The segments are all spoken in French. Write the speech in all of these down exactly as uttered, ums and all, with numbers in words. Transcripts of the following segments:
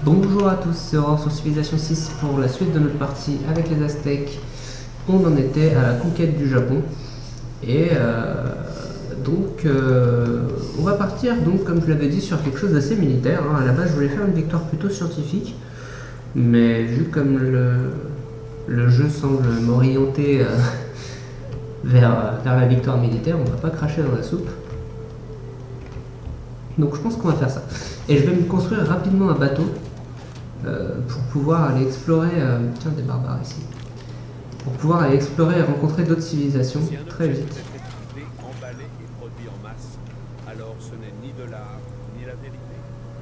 Bonjour à tous, c'est Aurore sur Civilization six pour la suite de notre partie avec les Aztèques. On en était à la conquête du Japon et euh, donc euh, on va partir, donc comme je l'avais dit, sur quelque chose d'assez militaire. Hein. À la base je voulais faire une victoire plutôt scientifique, mais vu comme le, le jeu semble m'orienter euh, vers, vers la victoire militaire, on va pas cracher dans la soupe. Donc je pense qu'on va faire ça. Et je vais me construire rapidement un bateau euh, pour pouvoir aller explorer... Euh, tiens, des barbares ici. Pour pouvoir aller explorer et rencontrer d'autres civilisations très vite. Emballé et produit en masse, alors ce n'est ni de l'art, ni la vérité.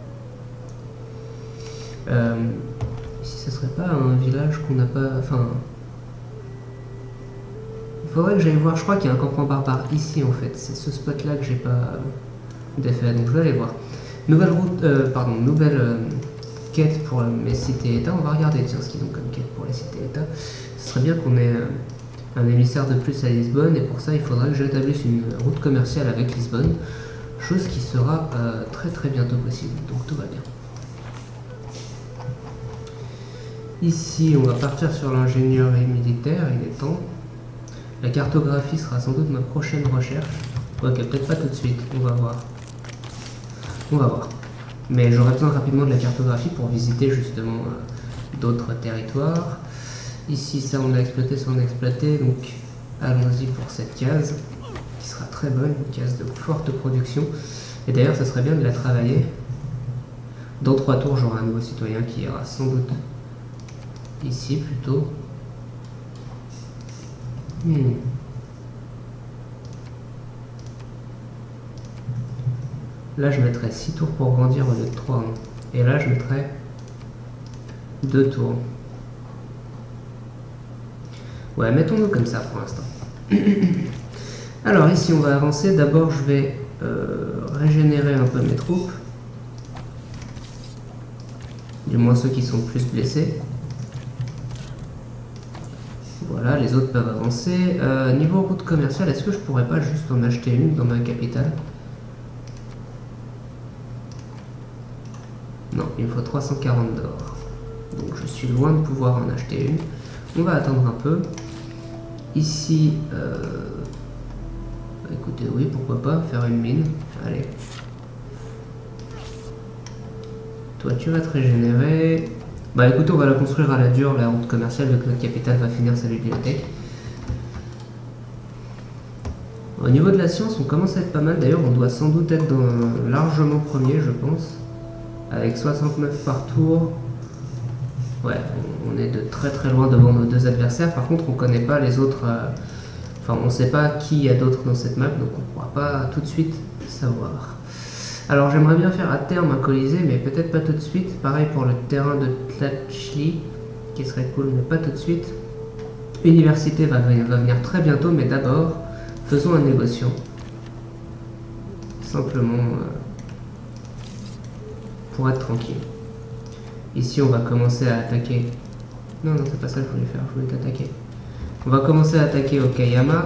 Euh, ici, ce serait pas un village qu'on n'a pas... Enfin... Il faudrait que j'aille voir, je crois qu'il y a un campement barbare ici en fait. C'est ce spot là que j'ai pas défait, donc je vais aller voir. Nouvelle route, euh, pardon, nouvelle euh, quête pour mes cités-états. On va regarder tiens, ce qu'ils ont comme quête pour les cités-états. Ce serait bien qu'on ait euh, un émissaire de plus à Lisbonne, et pour ça il faudra que j'établisse une route commerciale avec Lisbonne, chose qui sera euh, très très bientôt possible, donc tout va bien. Ici on va partir sur l'ingénierie militaire, il est temps. La cartographie sera sans doute ma prochaine recherche. Ok, peut-être pas tout de suite, on va voir. On va voir. Mais j'aurai besoin rapidement de la cartographie pour visiter justement euh, d'autres territoires. Ici, ça on a exploité, ça on a exploité, donc allons-y pour cette case, qui sera très bonne, une case de forte production. Et d'ailleurs, ça serait bien de la travailler. Dans trois tours, j'aurai un nouveau citoyen qui ira sans doute ici plutôt. Hmm. Là, je mettrai six tours pour grandir au lieu de trois. Hein. Et là, je mettrai deux tours. Ouais, mettons-nous comme ça pour l'instant. Alors, ici, on va avancer. D'abord, je vais euh, régénérer un peu mes troupes. Du moins ceux qui sont plus blessés. Voilà, les autres peuvent avancer. Euh, niveau route commerciale, est-ce que je pourrais pas juste en acheter une dans ma capitale ? Non, il me faut trois cent quarante d'or. Donc je suis loin de pouvoir en acheter une. On va attendre un peu. Ici, euh... écoutez, oui, pourquoi pas, faire une mine. Allez. Toi, tu vas te régénérer. Bah écoutez, on va la construire à la dure, la route commerciale, vu que notre capitale va finir sa bibliothèque. Au niveau de la science, on commence à être pas mal. D'ailleurs, on doit sans doute être dans... largement premier, je pense. Avec soixante-neuf par tour. Ouais, on est de très très loin devant nos deux adversaires. Par contre, on connaît pas les autres... Euh... Enfin, on sait pas qui il y a d'autres dans cette map, donc on pourra pas tout de suite savoir. Alors, j'aimerais bien faire à terme un colisée, mais peut-être pas tout de suite. Pareil pour le terrain de Tlachtli, qui serait cool, mais pas tout de suite. Université va venir, va venir très bientôt, mais d'abord, faisons un négociant. Simplement... Euh... pour être tranquille. Ici, on va commencer à attaquer. Non, non, c'est pas ça que je voulais faire. Je voulais t'attaquer. On va commencer à attaquer Okayama.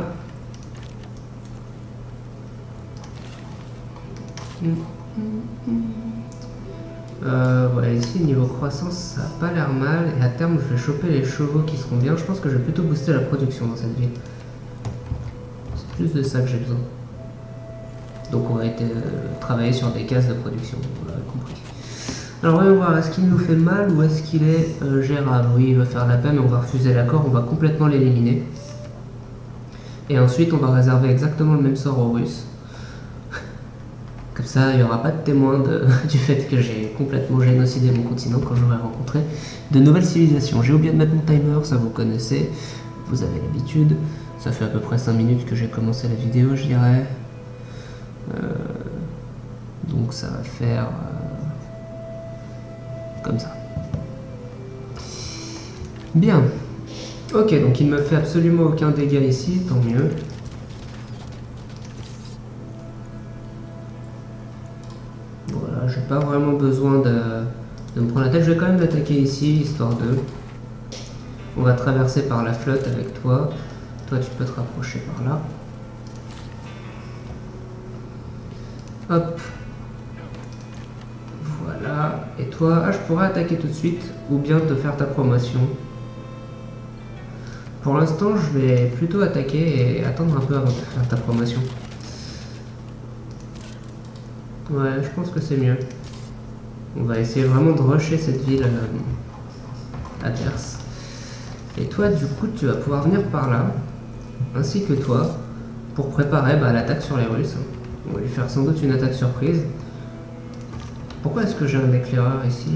Euh, voilà, ici, niveau croissance, ça a pas l'air mal. Et à terme, je vais choper les chevaux qui seront bien. Je pense que je vais plutôt booster la production dans cette ville. C'est plus de ça que j'ai besoin. Donc, on va être, euh, travailler sur des cases de production. Vous l'avez compris. Alors voyons voir, est-ce qu'il nous fait mal ou est-ce qu'il est, euh, gérable? Oui, il va faire la peine, mais on va refuser l'accord, on va complètement l'éliminer. Et ensuite, on va réserver exactement le même sort aux Russes. Comme ça, il n'y aura pas de témoin de, du fait que j'ai complètement génocidé mon continent quand j'aurai rencontré de nouvelles civilisations. J'ai oublié de mettre mon timer, ça vous connaissez, vous avez l'habitude. Ça fait à peu près cinq minutes que j'ai commencé la vidéo, je dirais. Euh, donc ça va faire... Euh, comme ça. Bien. Ok, donc il ne me fait absolument aucun dégât ici, tant mieux. Voilà, j'ai pas vraiment besoin de, de me prendre la tête. Je vais quand même l'attaquer ici, histoire de... On va traverser par la flotte avec toi. Toi, tu peux te rapprocher par là. Hop. Voilà. Et toi, ah, je pourrais attaquer tout de suite ou bien te faire ta promotion. Pour l'instant, je vais plutôt attaquer et attendre un peu avant de faire ta promotion. Ouais, je pense que c'est mieux. On va essayer vraiment de rusher cette ville euh, adverse. Et toi, du coup, tu vas pouvoir venir par là, ainsi que toi, pour préparer bah, l'attaque sur les Russes. On va lui faire sans doute une attaque surprise. Pourquoi est-ce que j'ai un éclaireur ici?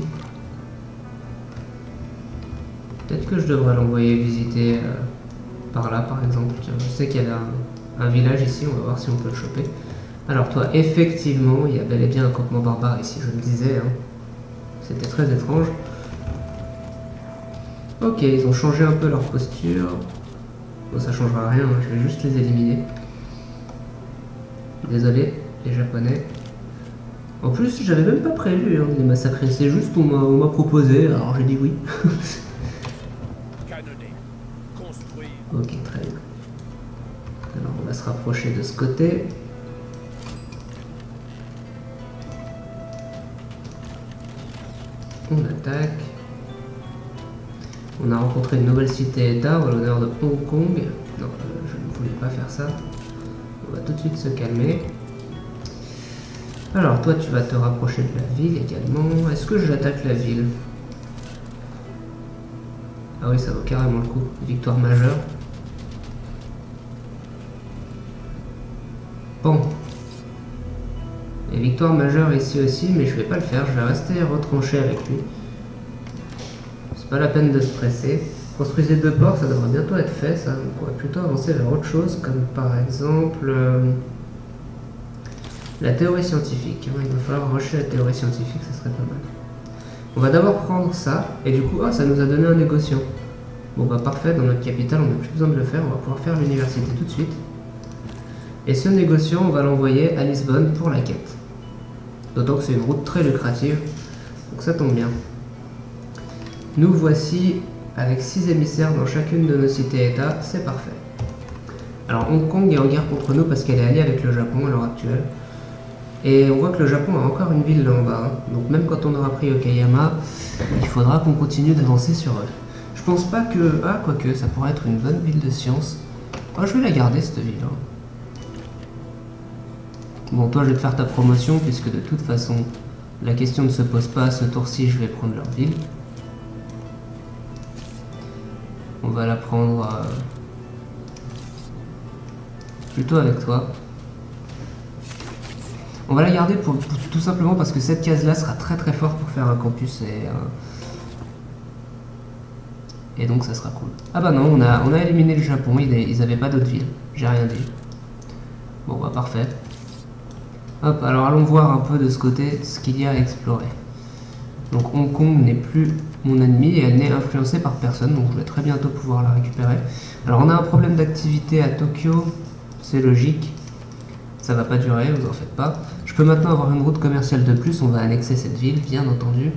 Peut-être que je devrais l'envoyer visiter euh, par là, par exemple. Je sais qu'il y avait un, un village ici, on va voir si on peut le choper. Alors toi, effectivement, il y a bel et bien un campement barbare ici, je le disais. Hein. C'était très étrange. Ok, ils ont changé un peu leur posture. Bon, ça changera rien, hein, je vais juste les éliminer. Désolé, les Japonais. En plus, j'avais même pas prévu hein, de les massacrer, c'est juste qu'on m'a proposé, alors j'ai dit oui. Ok, très bien. Alors on va se rapprocher de ce côté. On attaque. On a rencontré une nouvelle cité-état en l'honneur de Hong Kong. Non, euh, je ne voulais pas faire ça. On va tout de suite se calmer. Alors toi tu vas te rapprocher de la ville également. Est-ce que j'attaque la ville? Ah oui, ça vaut carrément le coup. Victoire majeure. Bon. Et victoire majeure ici aussi, mais je vais pas le faire. Je vais rester retranché avec lui. C'est pas la peine de se presser. Construisez deux ports, ça devrait bientôt être fait, ça. Donc on va plutôt avancer vers autre chose, comme par exemple euh, la théorie scientifique. Il va falloir rusher la théorie scientifique, ça serait pas mal. On va d'abord prendre ça, et du coup, oh, ça nous a donné un négociant. Bon bah parfait, dans notre capitale, on n'a plus besoin de le faire, on va pouvoir faire l'université tout de suite. Et ce négociant, on va l'envoyer à Lisbonne pour la quête. D'autant que c'est une route très lucrative, donc ça tombe bien. Nous voici avec six émissaires dans chacune de nos cités-états, c'est parfait. Alors Hong Kong est en guerre contre nous parce qu'elle est alliée avec le Japon à l'heure actuelle. Et on voit que le Japon a encore une ville là en bas, hein. Donc même quand on aura pris Okayama, il faudra qu'on continue d'avancer sur eux. Je pense pas que... Ah, quoique, ça pourrait être une bonne ville de science. Oh, je vais la garder cette ville. Hein. Bon, toi je vais te faire ta promotion puisque de toute façon, la question ne se pose pas à ce tour-ci, je vais prendre leur ville. On va la prendre euh, plutôt avec toi. On va la garder pour, pour, tout simplement parce que cette case-là sera très très fort pour faire un campus et, euh, et donc ça sera cool. Ah bah non, on a, on a éliminé le Japon, ils n'avaient pas d'autres villes, j'ai rien dit. Bon bah parfait. Hop, alors allons voir un peu de ce côté ce qu'il y a à explorer. Donc Hong Kong n'est plus mon ennemi et elle n'est influencée par personne, donc je vais très bientôt pouvoir la récupérer. Alors on a un problème d'activité à Tokyo, c'est logique, ça va pas durer, vous en faites pas. Je peux maintenant avoir une route commerciale de plus, on va annexer cette ville, bien entendu.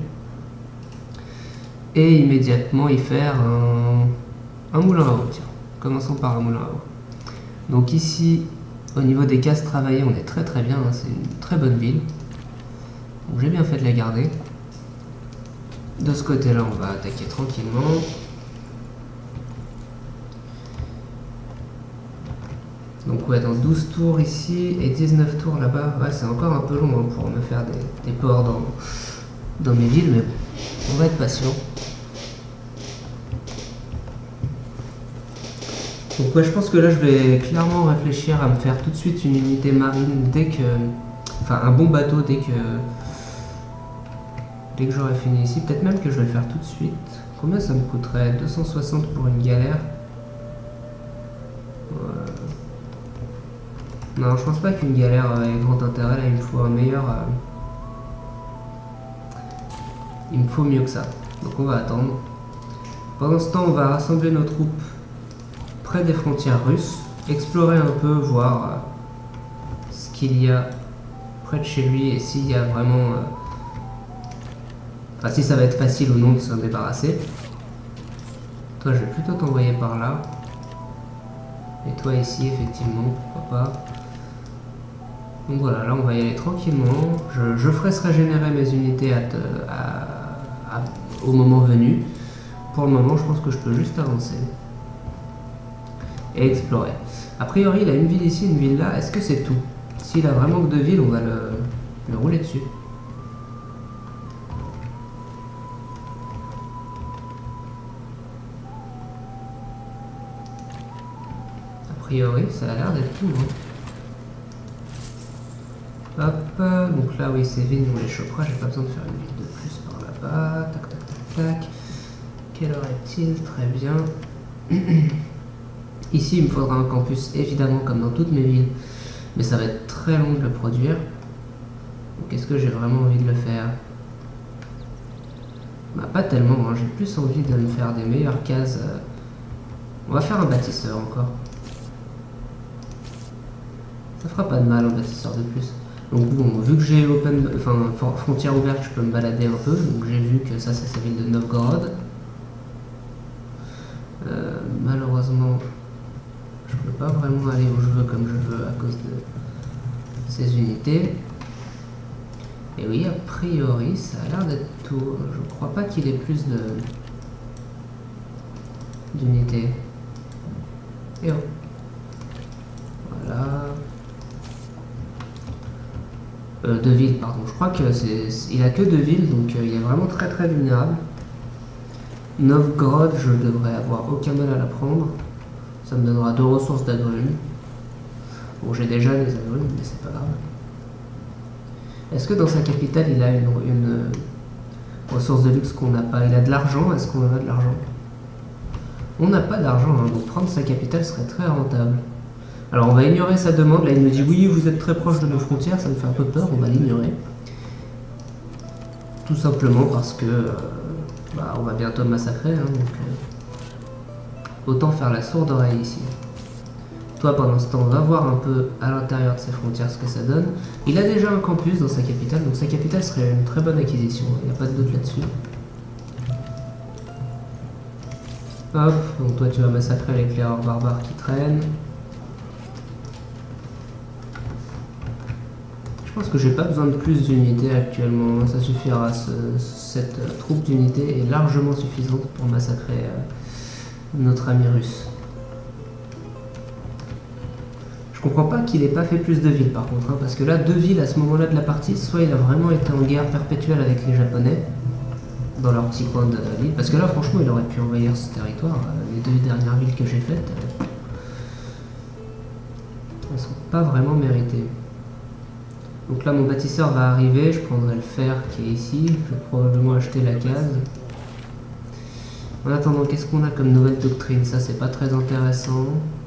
Et immédiatement y faire un, un moulin à eau, tiens. Commençons par un moulin à eau. Donc ici, au niveau des cases travaillées, on est très très bien, hein, c'est une très bonne ville. Donc j'ai bien fait de la garder. De ce côté-là, on va attaquer tranquillement. Donc ouais, dans douze tours ici et dix-neuf tours là-bas, ouais, c'est encore un peu long hein, pour me faire des, des ports dans, dans mes villes, mais bon, on va être patient. Donc ouais, je pense que là, je vais clairement réfléchir à me faire tout de suite une unité marine dès que... Enfin, un bon bateau dès que... Dès que j'aurai fini ici, peut-être même que je vais le faire tout de suite. Combien ça me coûterait? Deux cent soixante pour une galère. Ouais. Non, je pense pas qu'une galère ait grand intérêt, là il me faut un meilleur... Euh... Il me faut mieux que ça. Donc on va attendre. Pendant ce temps, on va rassembler nos troupes près des frontières russes, explorer un peu, voir euh, ce qu'il y a près de chez lui et s'il y a vraiment... Euh... Enfin, si ça va être facile ou non de s'en débarrasser. Toi, je vais plutôt t'envoyer par là. Et toi ici, effectivement, pourquoi pas. Donc voilà, là on va y aller tranquillement. Je, je ferai se régénérer mes unités à, à, à, au moment venu. Pour le moment, je pense que je peux juste avancer et explorer. A priori, il a une ville ici, une ville là. Est-ce que c'est tout? S'il a vraiment que deux villes, on va le, le rouler dessus. A priori, ça a l'air d'être tout. Hein. Hop, donc là, oui, ces villes, on les chopera. J'ai pas besoin de faire une ville de plus par là-bas. Tac, tac, tac, tac. Quelle heure est-il? Très bien. Ici, il me faudra un campus, évidemment, comme dans toutes mes villes. Mais ça va être très long de le produire. Donc, est-ce que j'ai vraiment envie de le faire? Bah, pas tellement, hein. J'ai plus envie de me faire des meilleures cases. On va faire un bâtisseur encore. Ça fera pas de mal, un bâtisseur de plus. Donc bon, vu que j'ai open, enfin frontière ouverte, je peux me balader un peu. Donc j'ai vu que ça, c'est sa ville de Novgorod. Euh, malheureusement, je peux pas vraiment aller où je veux comme je veux à cause de ces unités. Et oui, a priori, ça a l'air d'être tout. Je crois pas qu'il ait plus de d'unités. Et oh. Voilà. Euh, deux villes, pardon. Je crois que c'est, il a que deux villes, donc euh, il est vraiment très très vulnérable. Novgorod, je devrais avoir aucun mal à la prendre. Ça me donnera deux ressources d'agrumes. Bon, j'ai déjà les agrumes, mais c'est pas grave. Est-ce que dans sa capitale, il a une, une ressource de luxe qu'on n'a pas? Il a de l'argent. Est-ce qu'on a de l'argent? On n'a pas d'argent, hein, donc prendre sa capitale serait très rentable. Alors on va ignorer sa demande. Là, il me dit oui, vous êtes très proche de nos frontières, ça me fait un peu peur, on va l'ignorer. Tout simplement parce que euh, bah, on va bientôt le massacrer, hein, donc euh, autant faire la sourde oreille ici. Toi, pendant ce temps, on va voir un peu à l'intérieur de ses frontières ce que ça donne. Il a déjà un campus dans sa capitale, donc sa capitale serait une très bonne acquisition, il n'y a pas de doute là-dessus. Hop, donc toi tu vas massacrer les éclaireurs barbares qui traînent. Je pense que j'ai pas besoin de plus d'unités actuellement, ça suffira, ce, cette euh, troupe d'unités est largement suffisante pour massacrer euh, notre ami russe. Je comprends pas qu'il ait pas fait plus de villes par contre, hein, parce que là, deux villes à ce moment-là de la partie, soit il a vraiment été en guerre perpétuelle avec les Japonais, dans leur petit coin de l'île, parce que là franchement il aurait pu envahir ce territoire, euh, les deux dernières villes que j'ai faites, euh, elles sont pas vraiment méritées. Donc là mon bâtisseur va arriver, je prendrai le fer qui est ici, je vais probablement acheter la case. En attendant, qu'est-ce qu'on a comme nouvelle doctrine? Ça c'est pas très intéressant.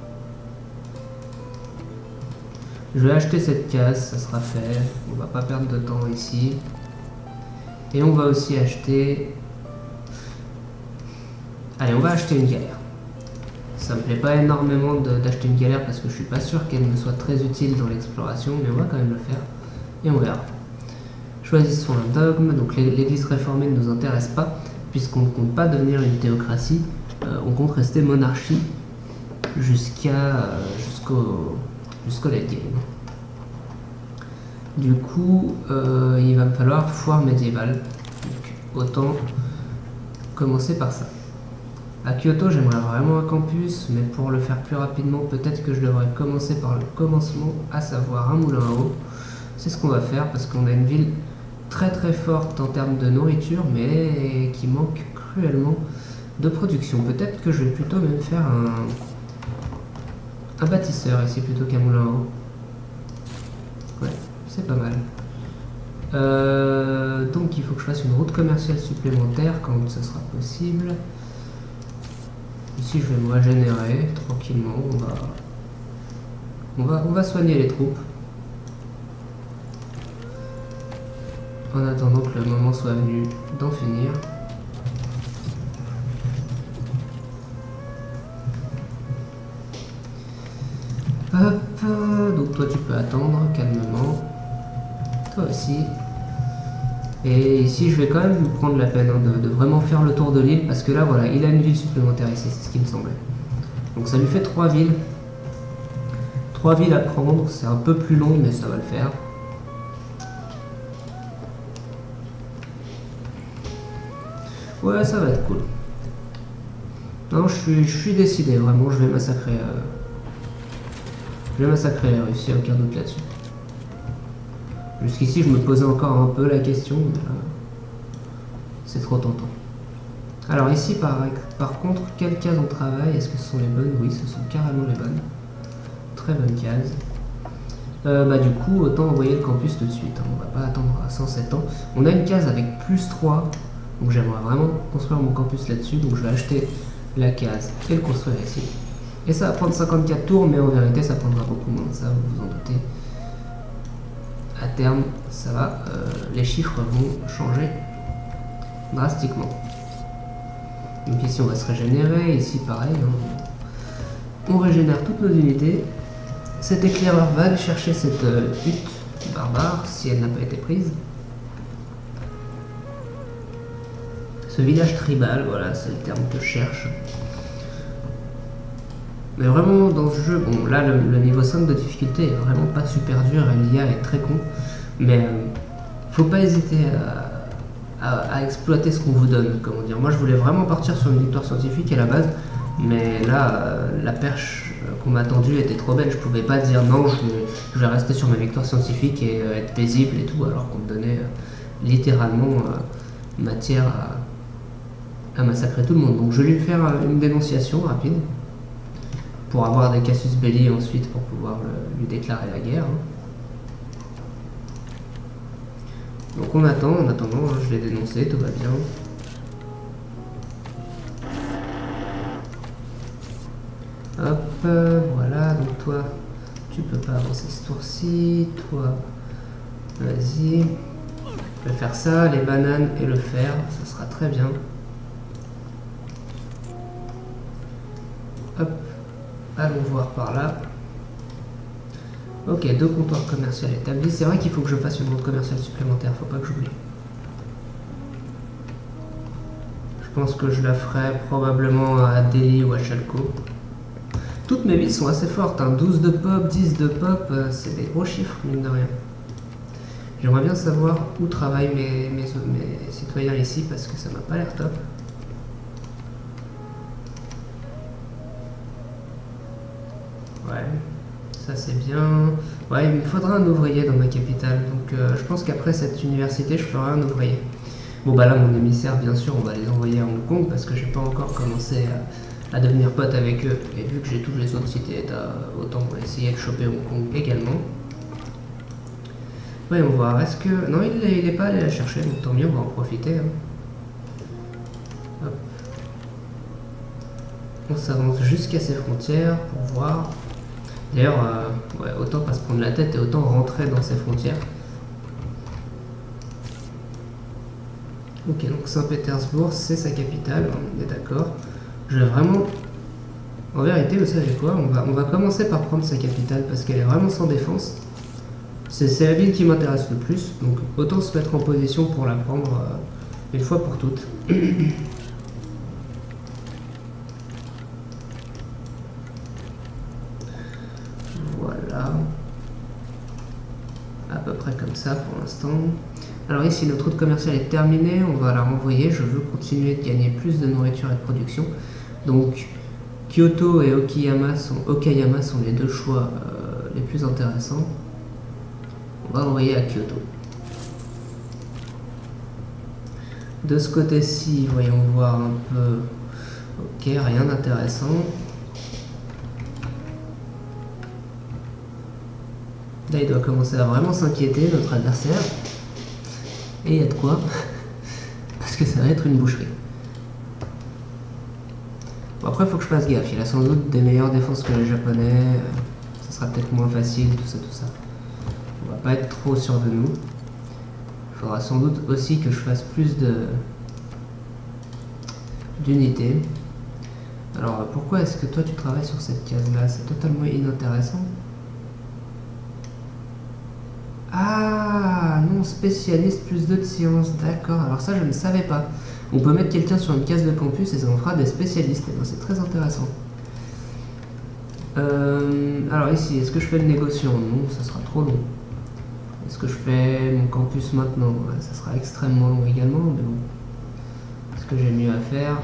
Je vais acheter cette case, ça sera fait, on va pas perdre de temps ici. Et on va aussi acheter... Allez, on va acheter une galère. Ça me plaît pas énormément d'acheter une galère parce que je suis pas sûr qu'elle me soit très utile dans l'exploration, mais on va quand même le faire. Et on verra. Choisissons un dogme. Donc l'église réformée ne nous intéresse pas, puisqu'on ne compte pas devenir une théocratie. Euh, on compte rester monarchie jusqu'à euh, jusqu'au jusqu'au late game. Du coup, euh, il va me falloir foire médiévale. Donc, autant commencer par ça. À Kyoto, j'aimerais vraiment un campus, mais pour le faire plus rapidement, peut-être que je devrais commencer par le commencement, à savoir un moulin à eau. C'est ce qu'on va faire parce qu'on a une ville très très forte en termes de nourriture, mais qui manque cruellement de production. Peut-être que je vais plutôt même faire un, un bâtisseur ici plutôt qu'un moulin à eau. Ouais, c'est pas mal. Euh, donc il faut que je fasse une route commerciale supplémentaire quand ce sera possible. Ici je vais me régénérer tranquillement, on va, on va, on va soigner les troupes. En attendant que le moment soit venu d'en finir. Hop, donc toi tu peux attendre calmement. Toi aussi. Et ici je vais quand même prendre la peine hein, de, de vraiment faire le tour de l'île parce que là voilà, il a une ville supplémentaire ici, c'est ce qui me semblait. Donc ça lui fait trois villes. trois villes à prendre, c'est un peu plus long mais ça va le faire. Ouais, ça va être cool. Non, je suis, je suis décidé, vraiment, je vais massacrer. Euh... Je vais massacrer la Russie, aucun doute là-dessus. Jusqu'ici, je me posais encore un peu la question, mais là, c'est trop tentant. Alors ici, par, par contre, quelles cases on travaille? Est-ce que ce sont les bonnes? Oui, ce sont carrément les bonnes. Très bonnes cases. Euh, bah du coup, autant envoyer le campus tout de suite, hein. On va pas attendre à cent sept ans. On a une case avec plus trois, donc j'aimerais vraiment construire mon campus là-dessus, donc je vais acheter la case et le construire ici. Et ça va prendre cinquante-quatre tours, mais en vérité ça prendra beaucoup moins, ça vous vous en doutez. À terme, ça va, euh, les chiffres vont changer drastiquement. Donc ici on va se régénérer, ici pareil, hein. On régénère toutes nos unités. Cet éclaireur va aller chercher cette euh, hutte barbare si elle n'a pas été prise. Ce village tribal, voilà, c'est le terme que je cherche. Mais vraiment dans ce jeu, bon là le, le niveau cinq de difficulté est vraiment pas super dur et l'I A est très con. Mais euh, faut pas hésiter à, à, à exploiter ce qu'on vous donne, comment dire. Moi je voulais vraiment partir sur une victoire scientifique à la base, mais là euh, la perche qu'on m'a tendue était trop belle, je pouvais pas dire non, je vais, je vais rester sur ma victoire scientifique et euh, être paisible et tout, alors qu'on me donnait euh, littéralement euh, matière à, à massacrer tout le monde. Donc je vais lui faire euh, une dénonciation rapide, pour avoir des casus belli ensuite pour pouvoir le, lui déclarer la guerre. Donc on attend, en attendant, hein, je l'ai dénoncé, tout va bien. Hop, euh, voilà, donc toi, tu peux pas avancer ce tour-ci, toi, vas-y. Je vais faire ça, les bananes et le fer, ça sera très bien. Hop, allons voir par là. Ok, deux comptoirs commerciaux établis. C'est vrai qu'il faut que je fasse une route commerciale supplémentaire, faut pas que j'oublie. Je pense que je la ferai probablement à Delhi ou à Chalco. Toutes mes villes sont assez fortes, hein. douze de pop, dix de pop, euh, c'est des gros chiffres, mine de rien. J'aimerais bien savoir où travaillent mes, mes, mes citoyens ici, parce que ça m'a pas l'air top. Ouais, ça c'est bien. Ouais, il me faudra un ouvrier dans ma capitale, donc euh, je pense qu'après cette université, je ferai un ouvrier. Bon bah là, mon émissaire, bien sûr, on va les envoyer à Hong Kong, parce que j'ai pas encore commencé à... à devenir pote avec eux, et vu que j'ai tous les autres cités-états, autant essayer de choper Hong Kong également. Voyons voir, est-ce que... Non, il n'est pas allé la chercher, donc tant mieux, on va en profiter. Hein. Hop. On s'avance jusqu'à ses frontières pour voir. D'ailleurs, euh, ouais, autant pas se prendre la tête et autant rentrer dans ses frontières. Ok, donc Saint-Pétersbourg, c'est sa capitale, on est d'accord. Je vais vraiment... En vérité, vous savez quoi, on va, on va commencer par prendre sa capitale parce qu'elle est vraiment sans défense. C'est la ville qui m'intéresse le plus, donc autant se mettre en position pour la prendre euh, une fois pour toutes. Voilà. À peu près comme ça pour l'instant. Alors ici, notre route commerciale est terminée, on va la renvoyer. Je veux continuer de gagner plus de nourriture et de production. Donc Kyoto et Okayama sont, Okayama sont les deux choix euh, les plus intéressants. On va envoyer à Kyoto. De ce côté-ci, voyons voir un peu. Ok, rien d'intéressant. Là, il doit commencer à vraiment s'inquiéter, notre adversaire. Et il y a de quoi. Parce que ça va être une boucherie. Bon, après, il faut que je fasse gaffe. Il a sans doute des meilleures défenses que les Japonais. Ça sera peut-être moins facile, tout ça, tout ça. On va pas être trop sûr de nous. Il faudra sans doute aussi que je fasse plus de d'unités. Alors, pourquoi est-ce que toi, tu travailles sur cette case-là? C'est totalement inintéressant. Ah, non, spécialiste plus deux de sciences. D'accord, alors ça, je ne savais pas. On peut mettre quelqu'un sur une case de campus et ça en fera des spécialistes. Et ben, c'est très intéressant. Euh, alors ici, est-ce que je fais le négociant? Non, ça sera trop long. Est-ce que je fais mon campus maintenant? Ouais, ça sera extrêmement long également, mais bon. Est-ce que j'ai mieux à faire?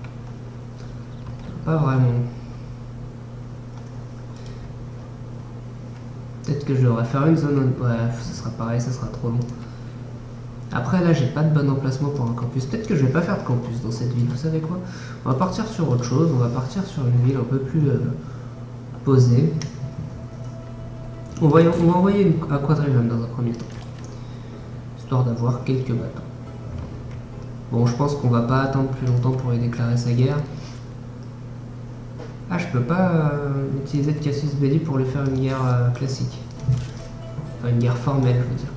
Pas vraiment. Peut-être que je devrais faire une zone... Bref, ça sera pareil, ça sera trop long. Après là, j'ai pas de bon emplacement pour un campus. Peut-être que je vais pas faire de campus dans cette ville, vous savez quoi? On va partir sur autre chose, on va partir sur une ville un peu plus euh, posée. On va, on va envoyer une, un quadrivium dans un premier temps. Histoire d'avoir quelques bateaux. Bon, je pense qu'on va pas attendre plus longtemps pour lui déclarer sa guerre. Ah, je peux pas euh, utiliser de Cassius Belli pour lui faire une guerre euh, classique. Enfin, une guerre formelle, je veux dire.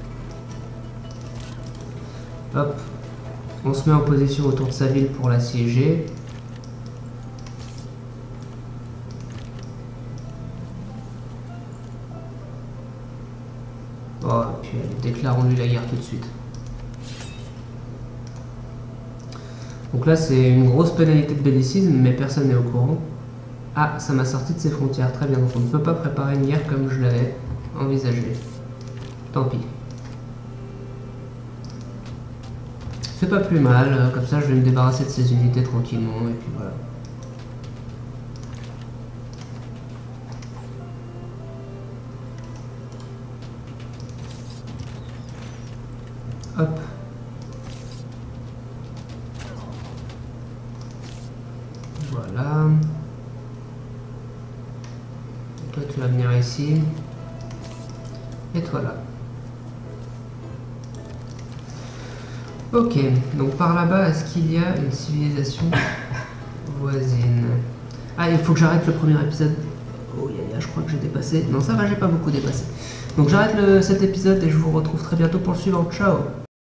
Hop. On se met en position autour de sa ville pour l'assiéger. Oh, et puis déclarons-lui la guerre tout de suite. Donc là, c'est une grosse pénalité de bellicisme, mais personne n'est au courant. Ah, ça m'a sorti de ses frontières, très bien. Donc on ne peut pas préparer une guerre comme je l'avais envisagé. Tant pis. C'est pas plus mal, comme ça je vais me débarrasser de ces unités tranquillement, et puis voilà. Hop. Voilà. Toi tu vas venir ici. Et toi là. Ok, donc par là-bas, est-ce qu'il y a une civilisation voisine? Ah, il faut que j'arrête le premier épisode. Oh, ya, ya, je crois que j'ai dépassé. Non, ça va, j'ai pas beaucoup dépassé. Donc j'arrête cet épisode et je vous retrouve très bientôt pour le suivant. Ciao!